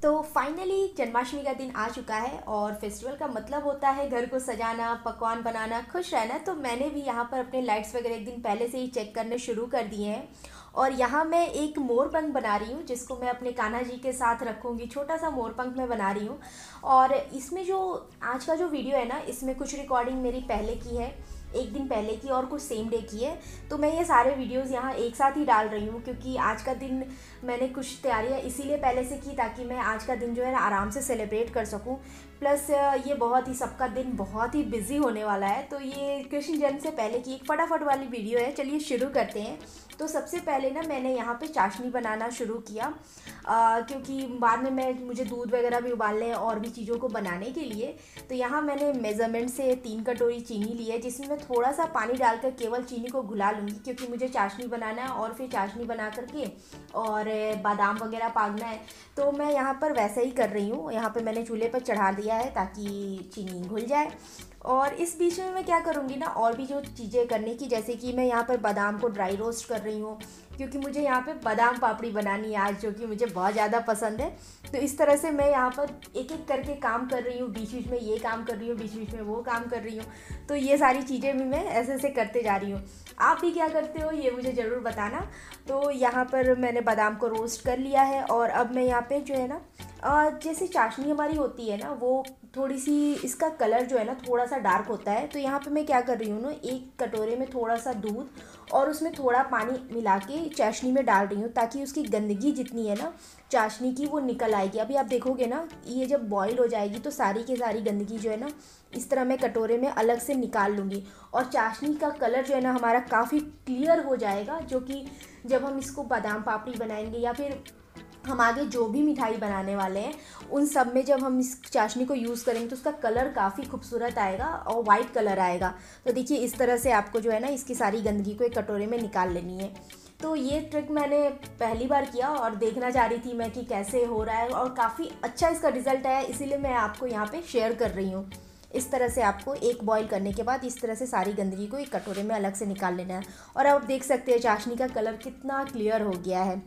तो फाइनली जन्माष्टमी का दिन आ चुका है और फेस्टिवल का मतलब होता है घर को सजाना, पकवान बनाना, खुश रहना। तो मैंने भी यहाँ पर अपने लाइट्स वगैरह एक दिन पहले से ही चेक करने शुरू कर दिए हैं। और यहाँ मैं एक मोरपंख बना रही हूँ जिसको मैं अपने कान्हा जी के साथ रखूँगी। छोटा सा मोरपंख मैं बना रही हूँ। और इसमें जो आज का जो वीडियो है ना, इसमें कुछ रिकॉर्डिंग मेरी पहले की है, एक दिन पहले की, और कुछ सेम डे की है। तो मैं ये सारे वीडियोस यहाँ एक साथ ही डाल रही हूँ क्योंकि आज का दिन मैंने कुछ तैयारियाँ इसीलिए पहले से की ताकि मैं आज का दिन जो है ना आराम से सेलिब्रेट कर सकूँ। प्लस ये बहुत ही, सबका दिन बहुत ही बिजी होने वाला है। तो ये कृष्ण जन्म से पहले की एक फटाफट वाली वीडियो है। चलिए शुरू करते हैं। तो सबसे पहले ना मैंने यहाँ पे चाशनी बनाना शुरू किया क्योंकि बाद में मुझे दूध वगैरह भी उबालने हैं और भी चीज़ों को बनाने के लिए। तो यहाँ मैंने मेज़रमेंट से 3 कटोरी चीनी ली है जिसमें मैं थोड़ा सा पानी डालकर केवल चीनी को घुला लूँगी क्योंकि मुझे चाशनी बनाना है और फिर चाशनी बना करके और बादाम वगैरह पागना है। तो मैं यहाँ पर वैसा ही कर रही हूँ। यहाँ पे मैंने चूल्हे पर चढ़ा दिया है ताकि चीनी घुल जाए। और इस बीच में मैं क्या करूँगी ना, और भी जो चीज़ें करने की, जैसे कि मैं यहाँ पर बादाम को ड्राई रोस्ट कर रही हूँ क्योंकि मुझे यहाँ पे बादाम पापड़ी बनानी है आज, जो कि मुझे बहुत ज़्यादा पसंद है। तो इस तरह से मैं यहाँ पर एक एक करके काम कर रही हूँ, बीच बीच में ये काम कर रही हूँ, बीच बीच में वो काम कर रही हूँ। तो ये सारी चीज़ें भी मैं ऐसे ऐसे करते जा रही हूँ। आप भी क्या करते हो ये मुझे ज़रूर बताना। तो यहाँ पर मैंने बादाम को रोस्ट कर लिया है और अब मैं यहाँ पे जो है ना, जैसे चाशनी हमारी होती है ना, वो थोड़ी सी, इसका कलर जो है ना थोड़ा सा डार्क होता है। तो यहाँ पे मैं क्या कर रही हूँ ना, एक कटोरे में थोड़ा सा दूध और उसमें थोड़ा पानी मिला के चाशनी में डाल रही हूँ ताकि उसकी गंदगी जितनी है ना चाशनी की वो निकल आएगी। अभी आप देखोगे ना, ये जब बॉईल हो जाएगी तो सारी की सारी गंदगी जो है ना इस तरह मैं कटोरे में अलग से निकाल लूँगी और चाशनी का कलर जो है ना हमारा काफ़ी क्लियर हो जाएगा, जो कि जब हम इसको बादाम पापड़ी बनाएंगे या फिर हम आगे जो भी मिठाई बनाने वाले हैं उन सब में जब हम इस चाशनी को यूज़ करेंगे तो उसका कलर काफ़ी खूबसूरत आएगा और वाइट कलर आएगा। तो देखिए इस तरह से आपको जो है ना इसकी सारी गंदगी को एक कटोरे में निकाल लेनी है। तो ये ट्रिक मैंने पहली बार किया और देखना चाह रही थी मैं कि कैसे हो रहा है, और काफ़ी अच्छा इसका रिज़ल्ट आया, इसीलिए मैं आपको यहाँ पर शेयर कर रही हूँ। इस तरह से आपको एक बॉईल करने के बाद इस तरह से सारी गंदगी को एक कटोरे में अलग से निकाल लेना है। और अब देख सकते हैं चाशनी का कलर कितना क्लियर हो गया है।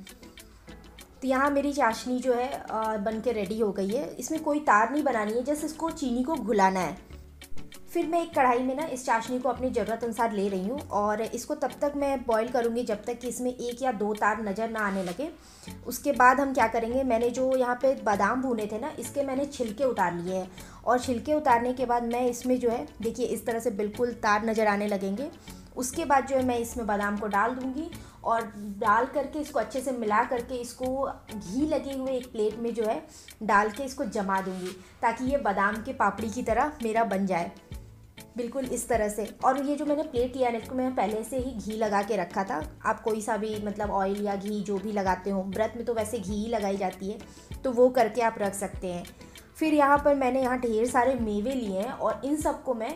तो यहाँ मेरी चाशनी जो है बन के रेडी हो गई है। इसमें कोई तार नहीं बनानी है, जस्ट इसको चीनी को घुलाना है। फिर मैं एक कढ़ाई में ना इस चाशनी को अपनी ज़रूरत अनुसार ले रही हूँ और इसको तब तक मैं बॉईल करूँगी जब तक कि इसमें 1 या 2 तार नज़र ना आने लगे। उसके बाद हम क्या करेंगे, मैंने जो यहाँ पे बादाम भूने थे ना, इसके मैंने छिलके उतार लिए हैं और छिलके उतारने के बाद मैं इसमें जो है, देखिए इस तरह से बिल्कुल तार नज़र आने लगेंगे। उसके बाद जो है मैं इसमें बादाम को डाल दूँगी और डाल करके इसको अच्छे से मिला करके इसको घी लगे हुए एक प्लेट में जो है डाल के इसको जमा दूँगी ताकि ये बादाम के पापड़ी की तरह मेरा बन जाए, बिल्कुल इस तरह से। और ये जो मैंने प्लेट लिया है इसको मैं पहले से ही घी लगा के रखा था। आप कोई सा भी मतलब ऑयल या घी जो भी लगाते हो, व्रत में तो वैसे घी ही लगाई जाती है, तो वो करके आप रख सकते हैं। फिर यहाँ पर मैंने यहाँ ढेर सारे मेवे लिए हैं और इन सबको मैं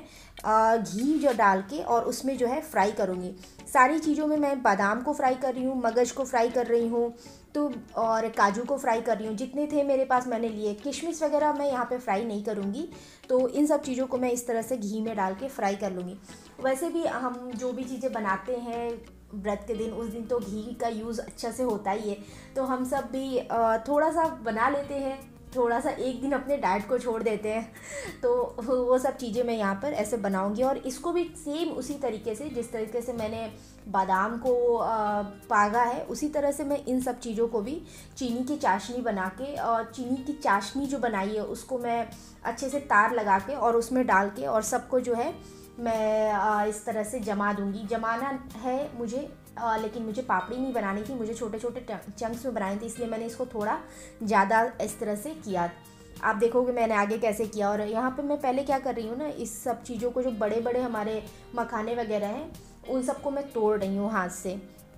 घी जो डाल के और उसमें जो है फ्राई करूँगी। सारी चीज़ों में मैं बादाम को फ्राई कर रही हूँ, मगज को फ्राई कर रही हूँ, तो और काजू को फ्राई कर रही हूँ। जितने थे मेरे पास मैंने लिए। किशमिश वगैरह मैं यहाँ पे फ्राई नहीं करूँगी। तो इन सब चीज़ों को मैं इस तरह से घी में डाल के फ्राई कर लूँगी। वैसे भी हम जो भी चीज़ें बनाते हैं व्रत के दिन, उस दिन तो घी का यूज़ अच्छा से होता ही है। तो हम सब भी थोड़ा सा बना लेते हैं, थोड़ा सा एक दिन अपने डाइट को छोड़ देते हैं। तो वो सब चीज़ें मैं यहाँ पर ऐसे बनाऊँगी और इसको भी सेम उसी तरीके से, जिस तरीके से मैंने बादाम को पागा है, उसी तरह से मैं इन सब चीज़ों को भी चीनी की चाशनी बना के, और चीनी की चाशनी जो बनाई है उसको मैं अच्छे से तार लगा के और उसमें डाल के और सबको जो है मैं इस तरह से जमा दूँगी। जमाना है मुझे, लेकिन मुझे पापड़ी नहीं बनानी थी, मुझे छोटे छोटे चंक्स में बनानी थी, इसलिए मैंने इसको थोड़ा ज़्यादा इस तरह से किया। आप देखोगे मैंने आगे कैसे किया। और यहाँ पे मैं पहले क्या कर रही हूँ ना, इस सब चीज़ों को, जो बड़े बड़े हमारे मखाने वगैरह हैं, उन सबको मैं तोड़ रही हूँ हाथ से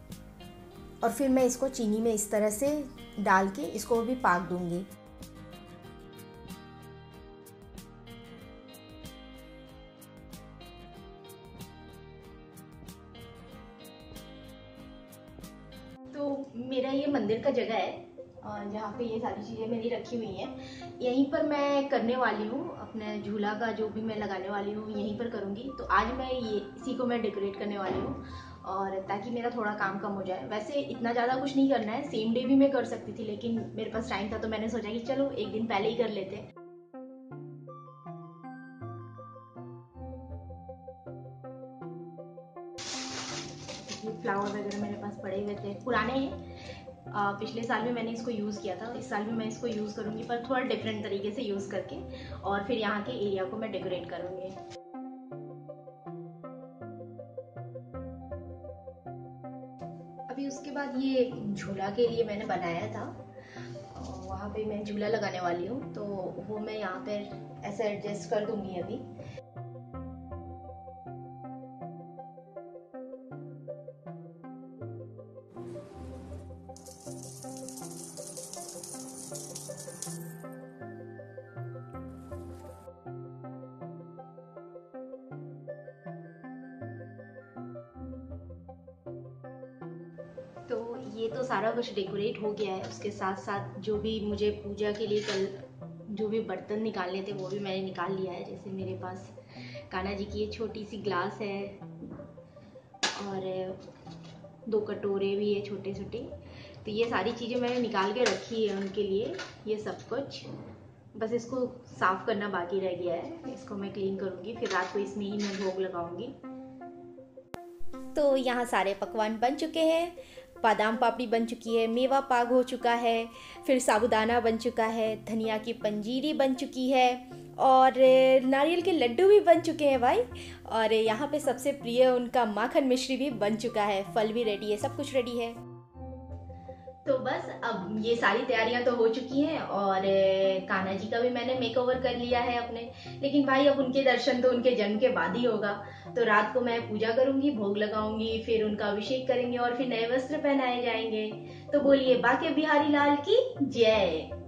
और फिर मैं इसको चीनी में इस तरह से डाल के इसको भी पाक दूँगी। तो मेरा ये मंदिर का जगह है जहाँ पे ये सारी चीज़ें मेरी रखी हुई हैं। यहीं पर मैं करने वाली हूँ, अपने झूला का जो भी मैं लगाने वाली हूँ यहीं पर करूँगी। तो आज मैं ये इसी को मैं डेकोरेट करने वाली हूँ और ताकि मेरा थोड़ा काम कम हो जाए। वैसे इतना ज़्यादा कुछ नहीं करना है, सेम डे भी मैं कर सकती थी, लेकिन मेरे पास टाइम था तो मैंने सोचा कि चलो एक दिन पहले ही कर लेते हैं। ये फ्लावर वगैरह मेरे पास पड़े हुए थे, पुराने हैं, पिछले साल भी मैंने इसको यूज़ किया था, इस साल भी मैं इसको यूज़ करूँगी पर थोड़ा डिफरेंट तरीके से यूज़ करके, और फिर यहाँ के एरिया को मैं डेकोरेट करूँगी। अभी उसके बाद ये झूला के लिए मैंने बनाया था, वहाँ पे मैं झूला लगाने वाली हूँ, तो वो मैं यहाँ पर ऐसे एडजस्ट कर दूँगी अभी। तो ये तो सारा कुछ डेकोरेट हो गया है, उसके साथ साथ जो भी मुझे पूजा के लिए कल जो भी बर्तन निकालने थे वो भी मैंने निकाल लिया है। जैसे मेरे पास कान्हा जी की ये छोटी सी ग्लास है, और 2 कटोरे भी है छोटे छोटे। तो ये सारी चीज़ें मैंने निकाल के रखी है उनके लिए, ये सब कुछ। बस इसको साफ करना बाकी रह गया है, इसको मैं क्लीन करूँगी, फिर रात को इसमें ही मैं भोग लगाऊंगी। तो यहाँ सारे पकवान बन चुके हैं, बादाम पापड़ी बन चुकी है, मेवा पाक हो चुका है, फिर साबूदाना बन चुका है, धनिया की पंजीरी बन चुकी है, और नारियल के लड्डू भी बन चुके हैं भाई। और यहाँ पे सबसे प्रिय उनका माखन मिश्री भी बन चुका है, फल भी रेडी है, सब कुछ रेडी है। तो बस अब ये सारी तैयारियां तो हो चुकी हैं, और कान्हा जी का भी मैंने मेकओवर कर लिया है अपने। लेकिन भाई अब उनके दर्शन तो उनके जन्म के बाद ही होगा। तो रात को मैं पूजा करूंगी, भोग लगाऊंगी, फिर उनका अभिषेक करेंगे और फिर नए वस्त्र पहनाए जाएंगे। तो बोलिए बाके बिहारी लाल की जय।